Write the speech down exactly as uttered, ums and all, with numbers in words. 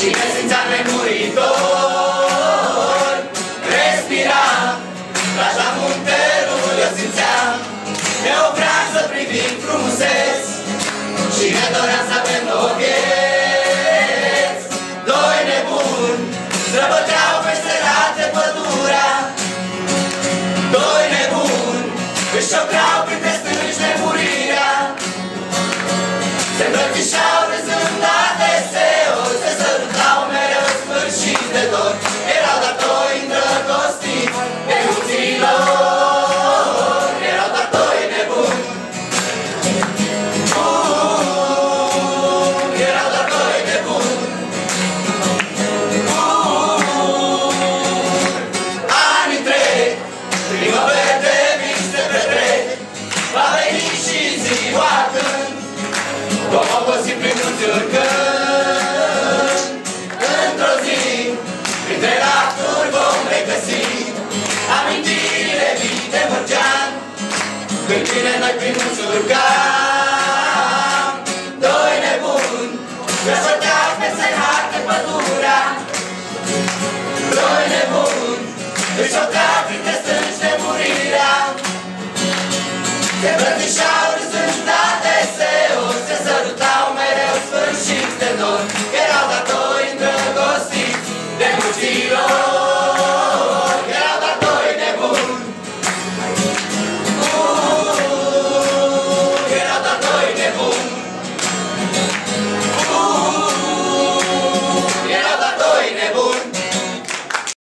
și ne simțeam nemuritori. Respiram, așa muntelul eu simțeam, ne opream să privim frumuseți și ne doream să avem două vieți. Doi nebuni străbăteau pe serate pădurea, doi nebuni își șopteau printre stânci nemurirea. Se îmbrățișau râzând adeseori, se sărutau mereu sfârșiți de dor. Erau doar doi îndrăgostiți de iubiții lor, erau doar doi nebuni. Uh, erau doar doi nebuni. Uh, anii trec, primăveri de vin se petrec, va veni și ziua când vom obosi prin munți urcând. Într-o zi, printre rafturi vom regăsi amintirile vii de Mărgean, când bine noi prin munți urcam. Doi nebuni răsăteau pe serate pădurea, doi nebuni își șopteau